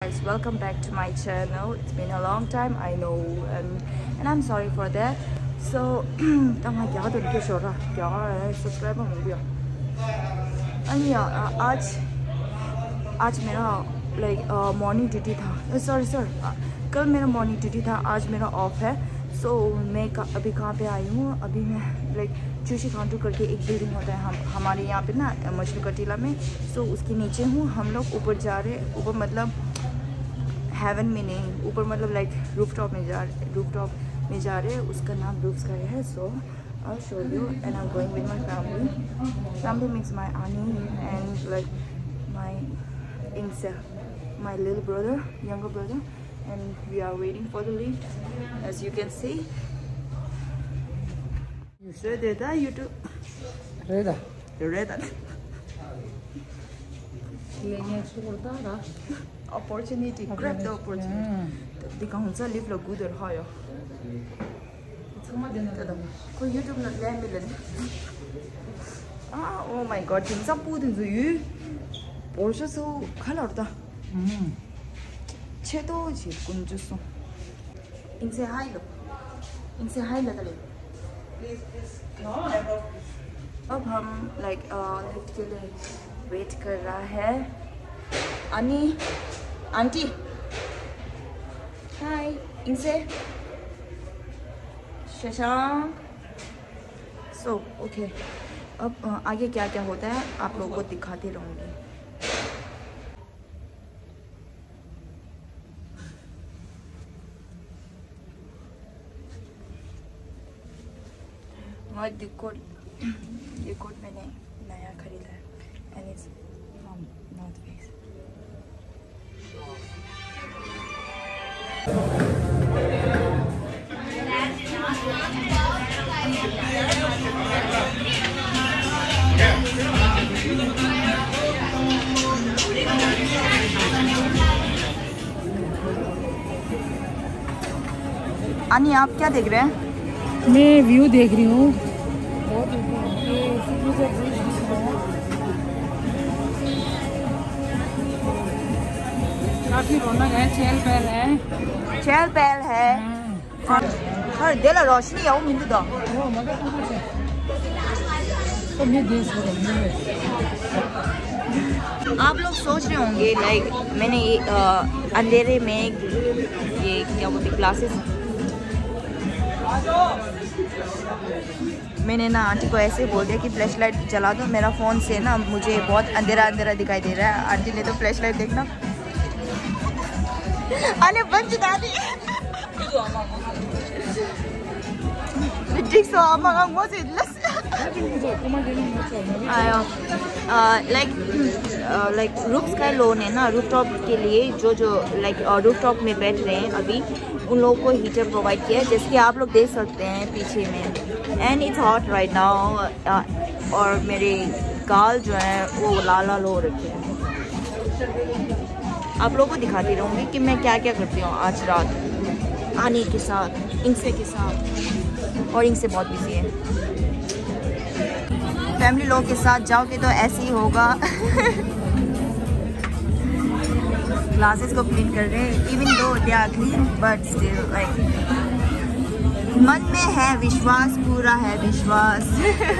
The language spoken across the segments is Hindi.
guys, welcome back to my channel. It's been a long time, I know, and I'm sorry for that. So, आज मेरा मॉर्निंग ड्यूटी था, सर कल मेरा मॉर्निंग ड्यूटी था, आज मेरा ऑफ है। सो मैं अभी कहाँ पे आई हूँ, अभी मैं चूशी काउंटर करके एक बिल्डिंग होता है हमारे यहाँ पे ना मछली कटीला में। सो उसके नीचे हूँ, हम लोग ऊपर जा रहे, ऊपर मतलब हेवन में नहीं, ऊपर मतलब रूफटॉप में जा रहे, उसका नाम रूफ स्काई है। So I'll show you, and I'm going with my family. Family means my auntie and my Insa, my little brother, younger brother, and we are waiting for the lift, as you can see. You said that you too. Reda. Reda. Opportunity. Grab the opportunity. The council live like good or higher. कोई YouTube not let me learn. Oh my God, things are put in the you. Porsche so color da. Cheto chip kunjuso. इनसे हाई लो, इनसे हाई लगा ले। अब हम लिफ्ट के लिए वेट कर रहा है। आंटी हाय, इनसे शशांक। सो ओके, अब आगे क्या क्या होता है आप लोगों को दिखाती रहूँगी। और ये कोट मैंने नया खरीदा है, and it's from North Face. आनी आप क्या देख रहे हैं? मैं व्यू देख रही हूँ। काफी रौनक है, चहल पहल है। और दिल रोशनी आओ मिल दो। आप लोग सोच रहे होंगे मैंने अंधेरे में ये क्या बोलते ग्लासेस, मैंने ना आंटी को ऐसे बोल दिया कि फ्लैश लाइट जला दो, मेरा फ़ोन से ना मुझे बहुत अंधेरा दिखाई दे रहा है। आंटी ने तो फ्लैश लाइट देखना आने बंद दा दी। रूफ स्काई लोन है ना, रूफटॉप के लिए जो रूफटॉप में बैठ रहे हैं अभी, उन लोगों को हीटर प्रोवाइड किया है, जैसे कि आप लोग देख सकते हैं पीछे में। And it's hot right now, और मेरे गाल जो है वो लाल हो रखे हैं। आप लोगों को दिखाती रहूँगी कि मैं क्या क्या करती हूँ आज रात आने के साथ, इनसे के साथ, और इनसे बहुत बिजी है। फैमिली लोग के साथ जाओगे तो ऐसे ही होगा। ग्लासेस को क्लीन कर रहे हैं, even though they are clean but still मन में है विश्वास, पूरा है विश्वास।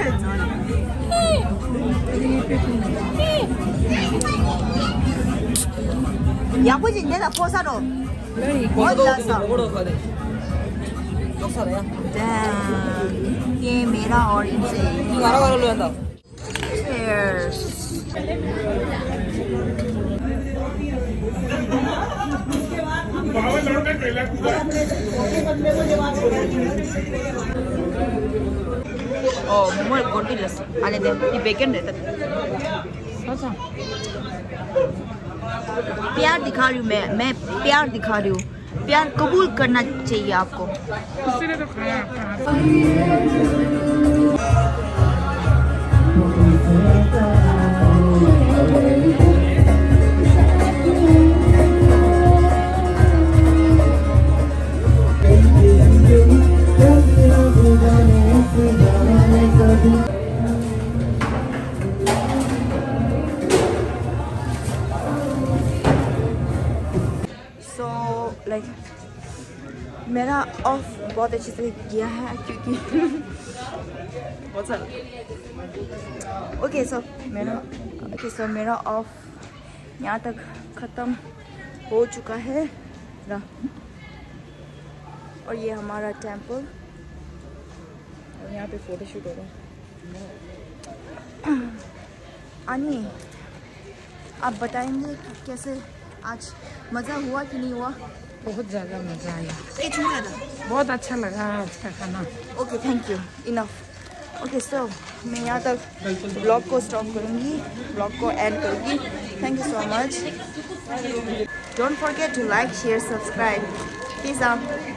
ये मेरा और इनसे मोमो गोटी लस्सी आने दे, ये बेकन रहता है। प्यार दिखा रही हूँ मैं प्यार दिखा रही हूँ, प्यार कबूल करना चाहिए आपको। सो लाइक मेरा ऑफ बहुत अच्छी तरह गया है क्योंकि ओके सो मेरा ऑफ यहाँ तक ख़त्म हो चुका है ना। और ये हमारा टेंपल और यहाँ पे फ़ोटोशूट हो रहा है। आनी आप बताएंगे कि कैसे आज मज़ा हुआ कि नहीं हुआ? बहुत ज़्यादा मज़ा आया, था बहुत अच्छा लगा आज का खाना। Okay thank you enough. Okay so मैं यहाँ तक ब्लॉग को स्टॉप करूँगी, ब्लॉग को एंड करूँगी। Thank you so much. Don't forget to like share subscribe. Peace out.